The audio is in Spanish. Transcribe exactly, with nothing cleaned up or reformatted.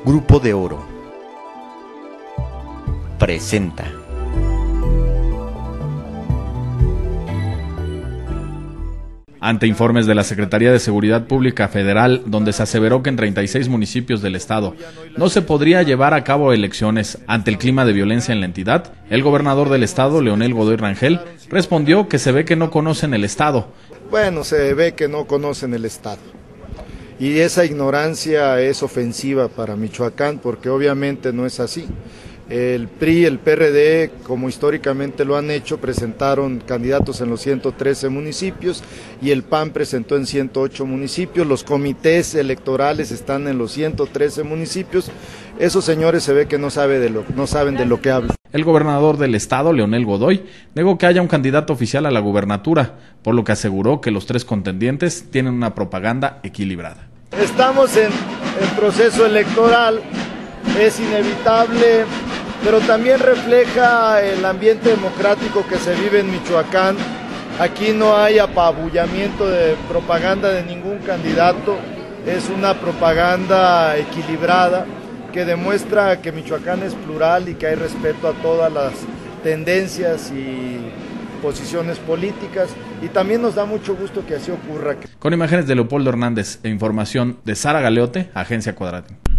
Grupo de Oro presenta. Ante informes de la Secretaría de Seguridad Pública Federal, donde se aseveró que en treinta y seis municipios del estado no se podría llevar a cabo elecciones ante el clima de violencia en la entidad, el gobernador del estado, Leonel Godoy Rangel, respondió que se ve que no conocen el estado. Bueno, se ve que no conocen el estado. Y esa ignorancia es ofensiva para Michoacán, porque obviamente no es así. El P R I, el P R D, como históricamente lo han hecho, presentaron candidatos en los ciento trece municipios y el P A N presentó en ciento ocho municipios. Los comités electorales están en los ciento trece municipios. Esos señores se ve que no, sabe de lo, no saben de lo que hablan. El gobernador del estado, Leonel Godoy, negó que haya un candidato oficial a la gubernatura, por lo que aseguró que los tres contendientes tienen una propaganda equilibrada. Estamos en, en proceso electoral, es inevitable, pero también refleja el ambiente democrático que se vive en Michoacán. Aquí no hay apabullamiento de propaganda de ningún candidato, es una propaganda equilibrada que demuestra que Michoacán es plural y que hay respeto a todas las tendencias y posiciones políticas, y también nos da mucho gusto que así ocurra. Con imágenes de Leopoldo Hernández e información de Sara Galeote, Agencia Cuadratín.